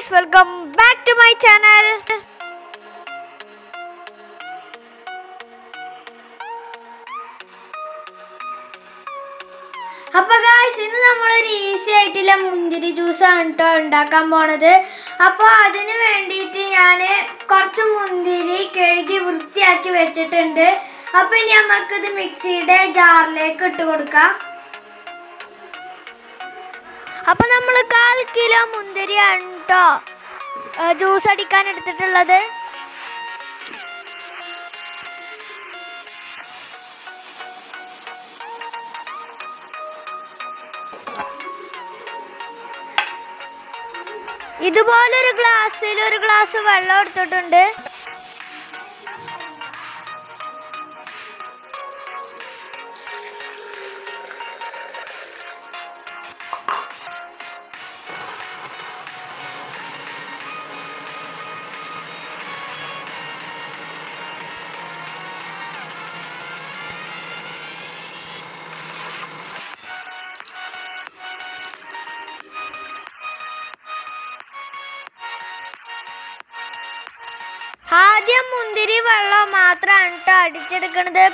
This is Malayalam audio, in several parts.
guys, welcome back to my channel. അപ്പോൾ guys, ഇന്ന് നമ്മൾ ഒരു ഈസി ആയിട്ടുള്ള മുന്തിരി ജ്യൂസ് ആണ് ട്ടോ ഉണ്ടാക്കാൻ പോണത്. അപ്പോൾ അതിനു വേണ്ടിയിട്ട് ഞാൻ കുറച്ച് മുന്തിരി കഴുകി വൃത്തിയാക്കി വെച്ചിട്ടുണ്ട്. അപ്പോൾ ഇനി നമുക്ക് ഇത് മിക്സിയുടെ ജാറിലേക്ക് ഇട്ട് കൊടുക്കാം. അപ്പോൾ നമ്മൾ 1/4 കിലോ മുന്തിരിയാണ് ട്ടോ ജ്യൂസ് അടിക്കാൻ എടുത്തിട്ടുള്ളത്. ഇതുപോലൊരു ഗ്ലാസ്സിൽ ഒരു ഗ്ലാസ് വെള്ളം എടുത്തിട്ടുണ്ട്. ആദ്യം മുന്തിരി വെള്ളം മാത്രമാണ് ട്ടോ അടിച്ചെടുക്കുന്നത്.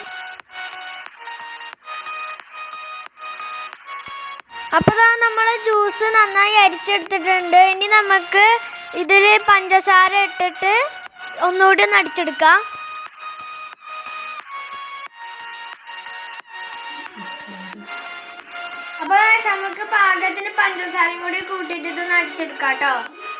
അപ്പോൾ നമ്മൾ ജ്യൂസ് നന്നായി അരിച്ചെടുത്തിട്ടുണ്ട്. ഇനി നമുക്ക് ഇതിൽ പഞ്ചസാര ഇട്ടിട്ട് ഒന്നുകൂടി ഒന്ന് അടിച്ചെടുക്കാം. അപ്പോൾ നമുക്ക് പാകത്തിന് പഞ്ചസാരയും കൂടി കൂട്ടിയിട്ടിട്ട് ഒന്ന് അടിച്ചെടുക്കാം കേട്ടോ.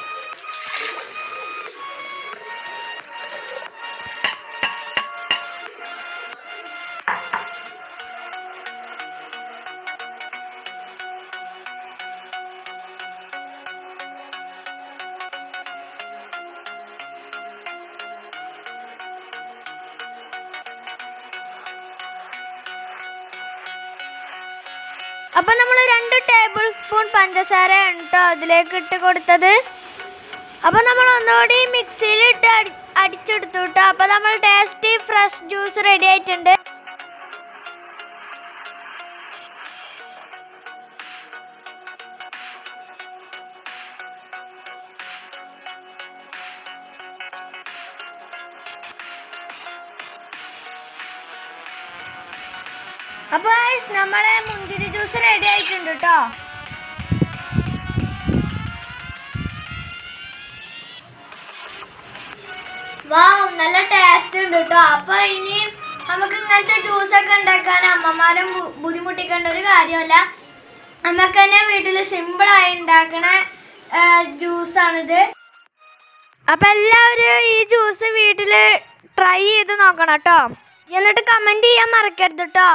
അപ്പോൾ നമ്മൾ 2 ടേബിൾ സ്പൂൺ പഞ്ചസാര ഉണ്ടോ അതിലേക്ക് ഇട്ട് കൊടുത്തത്. അപ്പോൾ നമ്മൾ ഒന്നുകൂടി മിക്സിയിൽ ഇട്ട് അടിച്ചെടുത്തു കേട്ടോ. അപ്പോൾ നമ്മൾ ടേസ്റ്റി ഫ്രഷ് ജ്യൂസ് റെഡി ആയിട്ടുണ്ട്. അപ്പോൾ നമ്മളെ മുന്തിരി ജ്യൂസ് റെഡി ആയിട്ടുണ്ട് കേട്ടോ. വാവ്, നല്ല ടേസ്റ്റ് ഉണ്ട് കേട്ടോ. അപ്പോൾ ഇനി നമുക്ക് ഇങ്ങനത്തെ ജ്യൂസൊക്കെ ഉണ്ടാക്കാൻ അമ്മമാരും ബുദ്ധിമുട്ടിക്കേണ്ട ഒരു കാര്യമല്ല. നമുക്ക് തന്നെ വീട്ടിൽ സിമ്പിളായി ഉണ്ടാക്കണ ജ്യൂസാണിത്. അപ്പോൾ എല്ലാവരും ഈ ജ്യൂസ് വീട്ടിൽ ട്രൈ ചെയ്ത് നോക്കണം കേട്ടോ. എന്നിട്ട് കമൻറ്റ് ചെയ്യാൻ മറക്കരുത് കേട്ടോ.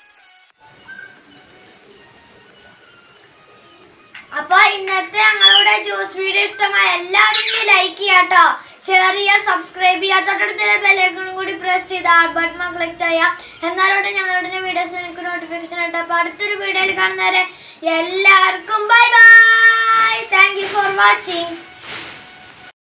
അപ്പോൾ ഇന്നത്തെ ഞങ്ങളുടെ ജ്യൂസ് വീഡിയോ ഇഷ്ടമായ എല്ലാവരും ലൈക്ക് ചെയ്യാം കേട്ടോ, ഷെയർ ചെയ്യുക, സബ്സ്ക്രൈബ് ചെയ്യുക, തൊട്ടടുത്തുള്ള ബെല്ലൈക്കണും കൂടി പ്രസ് ചെയ്ത് ആൾ ബട്ടൺ ക്ലിക്ക് ചെയ്യാം. എന്നാലോട്ട് ഞങ്ങളുടെ വീഡിയോസ് നിങ്ങൾക്ക് നോട്ടിഫിക്കേഷൻ ആയിട്ട്. അപ്പോൾ അടുത്തൊരു വീഡിയോയിൽ കാണുന്നവരെ എല്ലാവർക്കും bye bye. Thank you for watching.